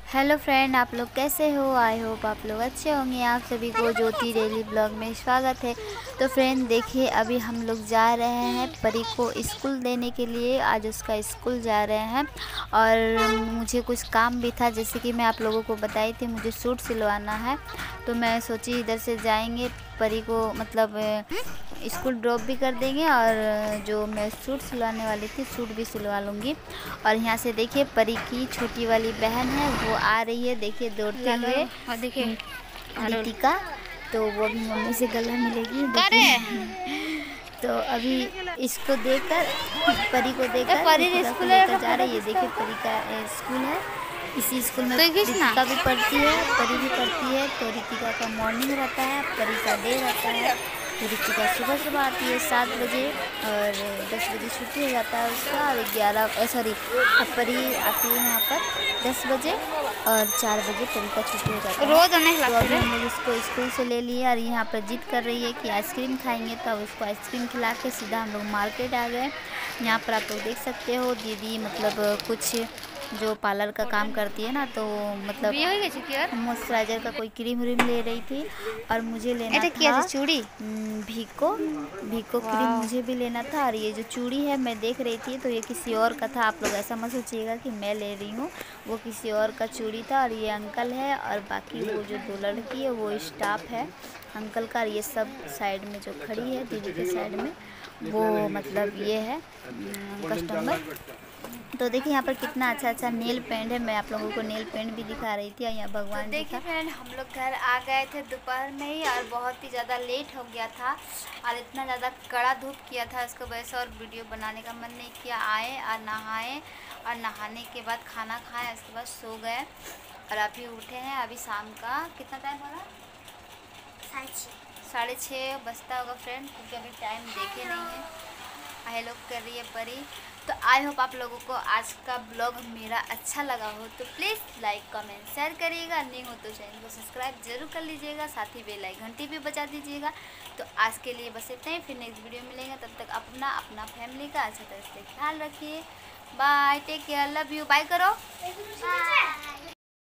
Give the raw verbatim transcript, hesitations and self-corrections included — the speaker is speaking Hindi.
हेलो फ्रेंड, आप लोग कैसे हो? आई होप आप लोग अच्छे होंगे। आप सभी को ज्योति डेली ब्लॉग में स्वागत है। तो फ्रेंड देखिए, अभी हम लोग जा रहे हैं परी को स्कूल देने के लिए। आज उसका स्कूल जा रहे हैं और मुझे कुछ काम भी था, जैसे कि मैं आप लोगों को बताई थी मुझे सूट सिलवाना है। तो मैं सोची इधर से जाएंगे, परी को मतलब स्कूल ड्रॉप भी कर देंगे और जो मैं सूट सिलवाने वाली थी सूट भी सिलवा लूँगी। और यहाँ से देखिए परी की छोटी वाली बहन है, वो आ रही है, देखिए दौड़ते हुए। और देखिए दीपिका, तो वो भी मम्मी से गला मिलेगी देखिए। तो अभी इसको देखकर, परी को देखकर दीपिका को लेकर जा रही है। देखिए परी का स्कूल है, इसी स्कूल में दीपिका भी पढ़ती है, परी भी पढ़ती है। तो दीपिका का मॉर्निंग रहता है, परी का डे रहता है। तो दीपिका सुबह सुबह आती है सात बजे और दस बजे छुट्टी हो जाता है उसका। और ग्यारह सॉरी परी आती है यहाँ पर दस बजे और चार बजे परी का छुट्टी हो जाता है। रोज तो अभी हम लोग इसको स्कूल से ले लिए और यहाँ पर जिद कर रही है कि आइसक्रीम खाएंगे। तो अब उसको आइसक्रीम खिला के सीधा हम लोग मार्केट आ गए। यहाँ पर आप लोग देख सकते हो दीदी मतलब कुछ जो पार्लर का काम करती है ना, तो मतलब मॉइस्चराइजर का कोई क्रीम व्रीम ले रही थी और मुझे लेना था चूड़ी भीको भीको क्रीम मुझे भी लेना था। और ये जो चूड़ी है मैं देख रही थी तो ये किसी और का था, आप लोग ऐसा मत सोचिएगा कि मैं ले रही हूँ, वो किसी और का चूड़ी था। और ये अंकल है और बाकी वो जो दो लड़की है वो स्टाफ है अंकल का। और ये सब साइड में जो खड़ी है दीदी के साइड में वो मतलब ये है कस्टमर। तो देखिए यहाँ पर कितना अच्छा अच्छा नेल पेंट है। मैं आप लोगों को नेल पेंट भी दिखा रही थी और यहाँ भगवान तो देखिए फ्रेंड, हम लोग घर आ गए थे दोपहर में ही और बहुत ही ज़्यादा लेट हो गया था और इतना ज़्यादा कड़ा धूप किया था, इसको वजह से और वीडियो बनाने का मन नहीं किया। आए और नहाए और नहाने के बाद खाना खाएँ, उसके बाद सो गए और अभी उठे हैं। अभी शाम का कितना टाइम हो रहा है? साढ़े छः साढ़े छः बजता होगा फ्रेंड, क्योंकि अभी टाइम देखे नहीं है। आई लोग कर रही है परी। तो आई होप आप लोगों को आज का ब्लॉग मेरा अच्छा लगा हो तो प्लीज़ लाइक कमेंट शेयर करिएगा। नहीं हो तो चैनल को सब्सक्राइब जरूर कर लीजिएगा, साथ ही बेल आइकन घंटी भी बजा दीजिएगा। तो आज के लिए बस इतना ही, फिर नेक्स्ट वीडियो मिलेंगे। तब तक अपना अपना फैमिली का अच्छा तरह से ख्याल रखिए। Bye, take care, love you, bye करो।